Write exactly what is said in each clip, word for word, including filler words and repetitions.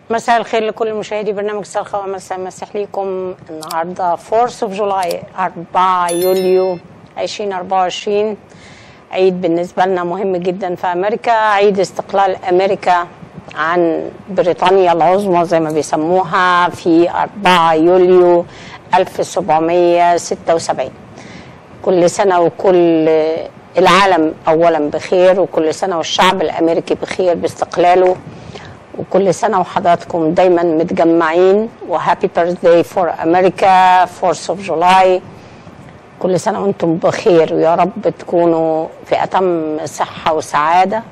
مساء الخير لكل مشاهدي برنامج صرخة ومساء مسح ليكم. النهارده فورث اوف جولاي أربعة يوليو ألفين وأربعة وعشرين، عيد بالنسبة لنا مهم جدا في أمريكا، عيد استقلال أمريكا عن بريطانيا العظمى زي ما بيسموها في أربعة يوليو ألف وسبعمية وستة وسبعين. كل سنة وكل العالم أولا بخير، وكل سنة والشعب الأمريكي بخير باستقلاله، وكل سنة وحضراتكم دايما متجمعين، وهابي بيرثداي فور أمريكا فورث اوف جولاي. كل سنة وانتم بخير، ويا رب تكونوا في أتم صحة وسعادة.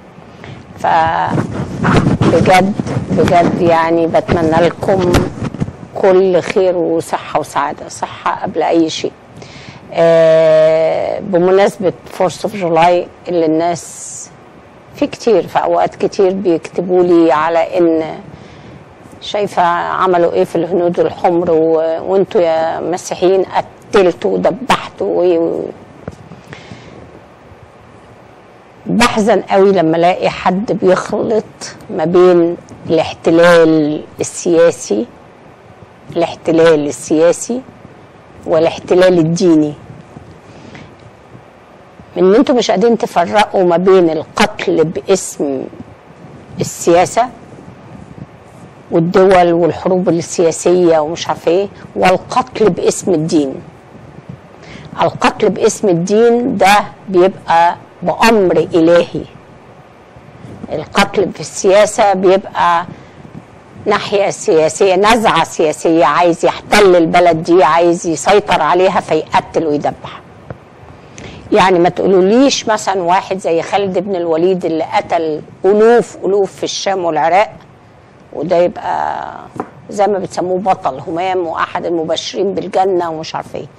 فبجد بجد يعني بتمنى لكم كل خير وصحة وسعادة، صحة قبل أي شيء. آه بمناسبة فورث اوف جولاي اللي الناس في كتير في اوقات كتير بيكتبوا لي على ان شايفه عملوا ايه في الهنود الحمر و... وانتوا يا مسيحيين قتلتوا وذبحتوا و... بحزن قوي لما الاقي حد بيخلط ما بين الاحتلال السياسي الاحتلال السياسي والاحتلال الديني. ان انتوا مش قادرين تفرقوا ما بين القتل باسم السياسه والدول والحروب السياسيه ومش عارف ايه، والقتل باسم الدين. القتل باسم الدين ده بيبقى بأمر إلهي، القتل في السياسه بيبقى ناحيه سياسيه، نزعه سياسيه، عايز يحتل البلد دي، عايز يسيطر عليها فيقتل ويدبح. يعني ما تقولوليش مثلا واحد زي خالد بن الوليد اللي قتل ألوف ألوف في الشام والعراق، وده يبقى زي ما بتسموه بطل همام وأحد المبشرين بالجنة ومش عارف ايه.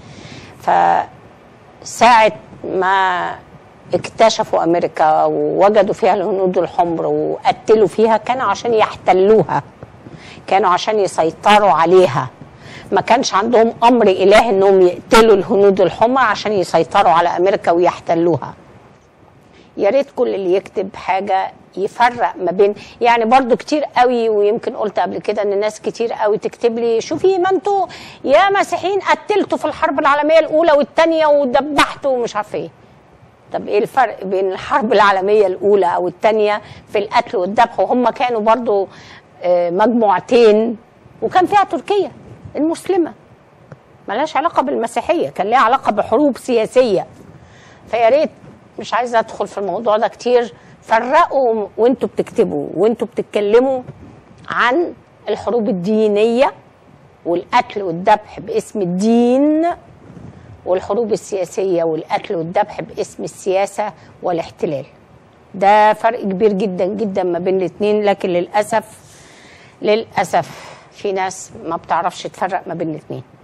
فساعة ما اكتشفوا أمريكا ووجدوا فيها الهنود الحمر وقتلوا فيها، كانوا عشان يحتلوها، كانوا عشان يسيطروا عليها. ما كانش عندهم امر الهي انهم يقتلوا الهنود الحمر عشان يسيطروا على امريكا ويحتلوها. يا ريت كل اللي يكتب حاجه يفرق ما بين، يعني برضو كتير قوي، ويمكن قلت قبل كده ان ناس كتير قوي تكتب لي شوفي ما انتوا يا مسيحيين قتلتوا في الحرب العالميه الاولى والثانيه وذبحتوا ومش عارف ايه. طب ايه الفرق بين الحرب العالميه الاولى او الثانيه في القتل والذبح؟ وهم كانوا برضو مجموعتين، وكان فيها تركيا المسلمة، ملهاش علاقة بالمسيحية، كان لها علاقة بحروب سياسية. فيا ريت، مش عايزة أدخل في الموضوع ده كتير، فرقوا وانتوا بتكتبوا وانتوا بتتكلموا عن الحروب الدينية والقتل والذبح باسم الدين، والحروب السياسية والقتل والذبح باسم السياسة والاحتلال. ده فرق كبير جدا جدا ما بين الاثنين، لكن للأسف للأسف في ناس ما بتعرفش تفرق ما بين الاثنين.